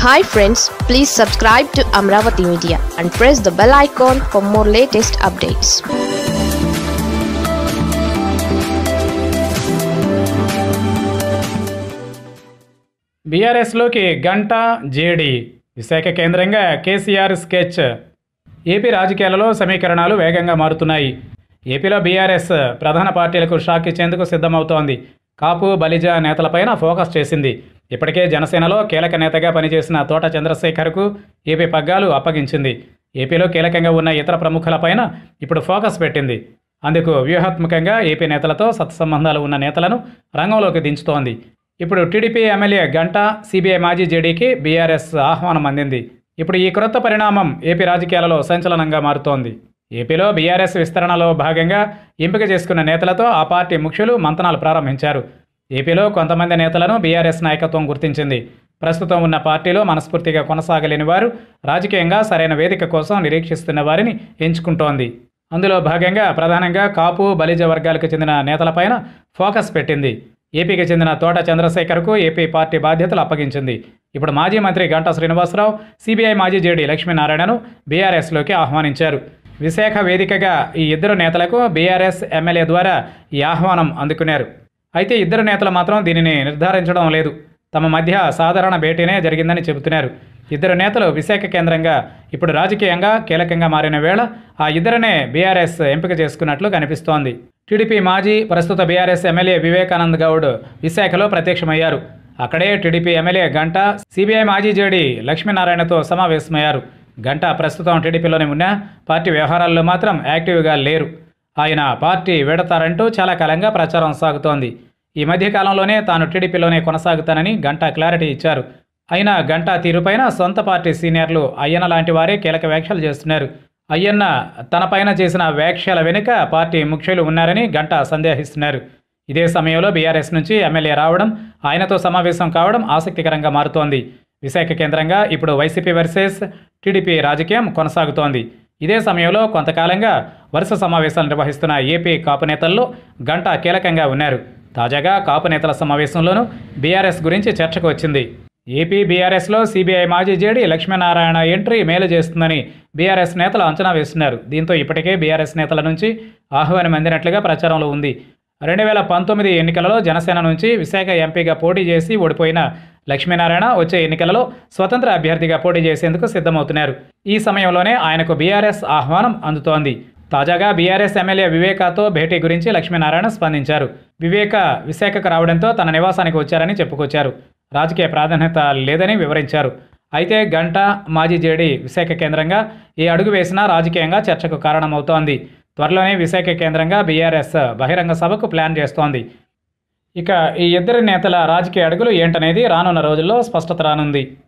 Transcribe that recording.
Hi friends, please subscribe to Amaravathi Media and press the bell icon for more latest updates. బీఆర్ఎస్లోకి గంట JD Visakha కేంద్రంగా KCR sketch. AP రాజకీయాలలో సమీకరణాలు వేగంగా మారుతున్నాయి. ఏపీలో బీఆర్ఎస్ ప్రధాన పార్టీలకు షాక్ ఇచ్చేందుకు సిద్ధమవుతోంది. కాపు బలిజ నేతలపైన ఫోకస్ చేసింది. ఇప్పటికే జనసేనలో కీలక నేతగా పనిచేసిన తోట చంద్రశేఖర్కు ఏపీ పగ్గాలు అప్పగించింది. ఏపీలో కీలకంగా ఉన్న ఇతర ప్రముఖులపైన ఇప్పుడు ఫోకస్ పెట్టింది. అందుకు వ్యూహాత్మకంగా ఏపీ నేతలతో సత్సంబంధాలు ఉన్న నేతలను రంగంలోకి దించుతోంది. ఇప్పుడు టీడీపీ ఎమ్మెల్యే గంట, CBI మాజీ జేడీకి బీఆర్ఎస్ ఆహ్వానం అందింది. ఇప్పుడు ఈ క్రొత్త పరిణామం ఏపీ రాజకీయాలలో సంచలనంగా మారుతోంది. ఏపీలో బీఆర్ఎస్ విస్తరణలో భాగంగా ఎంపిక చేసుకున్న నేతలతో ఆ పార్టీ ముఖ్యులు మంతనాలు ప్రారంభించారు. ఏపీలో కొంతమంది నేతలను బీఆర్ఎస్ నాయకత్వం గుర్తించింది. ప్రస్తుతం ఉన్న పార్టీలో మనస్ఫూర్తిగా కొనసాగలేని వారు రాజకీయంగా సరైన వేదిక కోసం నిరీక్షిస్తున్న వారిని ఎంచుకుంటోంది. అందులో భాగంగా ప్రధానంగా కాపు బలిజ వర్గాలకు చెందిన నేతలపైన ఫోకస్ పెట్టింది. ఏపీకి చెందిన తోట చంద్రశేఖర్కు ఏపీ పార్టీ బాధ్యతలు అప్పగించింది. ఇప్పుడు మాజీ మంత్రి గంటా శ్రీనివాసరావు, CBI మాజీ జేడీ లక్ష్మీనారాయణను బీఆర్ఎస్లోకి ఆహ్వానించారు. విశాఖ వేదికగా ఈ ఇద్దరు నేతలకు బీఆర్ఎస్ MLA ద్వారా ఈ ఆహ్వానం అందుకున్నారు. అయితే ఇద్దరు నేతలు మాత్రం దీనిని నిర్ధారించడం లేదు. తమ మధ్య సాధారణ భేటీనే జరిగిందని చెబుతున్నారు. ఇద్దరు నేతలు విశాఖ కేంద్రంగా ఇప్పుడు రాజకీయంగా కీలకంగా మారిన వేళ ఆ ఇద్దరనే బీఆర్ఎస్ ఎంపిక చేసుకున్నట్లు కనిపిస్తోంది. టీడీపీ మాజీ, ప్రస్తుత బీఆర్ఎస్ MLA వివేకానంద్ గౌడ్ విశాఖలో ప్రత్యక్షమయ్యారు. అక్కడే టీడీపీ MLA గంట, CBI మాజీ జేడీ లక్ష్మీనారాయణతో సమావేశమయ్యారు. గంట ప్రస్తుతం టీడీపీలోనే ఉన్న పార్టీ వ్యవహారాల్లో మాత్రం యాక్టివ్గా లేరు. ఆయన పార్టీ వీడతారంటూ చాలా కాలంగా ప్రచారం సాగుతోంది. ఈ మధ్య కాలంలోనే తాను టీడీపీలోనే కొనసాగుతానని గంట క్లారిటీ ఇచ్చారు. అయినా గంట తీరుపైన సొంత పార్టీ సీనియర్లు అయ్యన్న లాంటి వారే కీలక వ్యాఖ్యలు చేస్తున్నారు. అయ్యన్న తనపైన చేసిన వ్యాఖ్యల వెనుక పార్టీ ముఖ్యులు ఉన్నారని గంట సందేహిస్తున్నారు. ఇదే సమయంలో బీఆర్ఎస్ నుంచి MLA రావడం, ఆయనతో సమావేశం కావడం ఆసక్తికరంగా మారుతోంది. విశాఖ కేంద్రంగా ఇప్పుడు వైసీపీ వర్సెస్ టీడీపీ రాజకీయం కొనసాగుతోంది. ఇదే సమయంలో కొంతకాలంగా వరుస సమావేశాలు నిర్వహిస్తున్న ఏపీ కాపు నేతల్లో గంట కీలకంగా ఉన్నారు. తాజాగా కాపు నేతల సమావేశంలోనూ బీఆర్ఎస్ గురించి చర్చకు వచ్చింది. ఏపీ బీఆర్ఎస్లో CBI మాజీ జేడీ లక్ష్మీనారాయణ ఎంట్రీ మేలు చేస్తుందని బీఆర్ఎస్ నేతలు అంచనా వేస్తున్నారు. దీంతో ఇప్పటికే బీఆర్ఎస్ నేతల నుంచి ఆహ్వానం అందినట్లుగా ప్రచారంలో ఉంది. 2019 ఎన్నికలలో జనసేన నుంచి విశాఖ ఎంపీగా పోటీ చేసి ఓడిపోయిన లక్ష్మీనారాయణ వచ్చే ఎన్నికలలో స్వతంత్ర అభ్యర్థిగా పోటీ చేసేందుకు సిద్ధమవుతున్నారు. ఈ సమయంలోనే ఆయనకు బీఆర్ఎస్ ఆహ్వానం అందుతోంది. తాజాగా బీఆర్ఎస్ MLA వివేకాతో భేటీ గురించి లక్ష్మీనారాయణ స్పందించారు. వివేక విశాఖకు రావడంతో తన నివాసానికి వచ్చారని చెప్పుకొచ్చారు. రాజకీయ ప్రాధాన్యత లేదని వివరించారు. అయితే గంట, మాజీ జేడీ విశాఖ కేంద్రంగా ఏ అడుగు వేసినా రాజకీయంగా చర్చకు కారణమవుతోంది. త్వరలోనే విశాఖ కేంద్రంగా బీఆర్ఎస్ బహిరంగ సభకు ప్లాన్ చేస్తోంది. ఇక ఈ ఇద్దరి నేతల రాజకీయ అడుగులు ఏంటనేది రానున్న రోజుల్లో స్పష్టత రానుంది.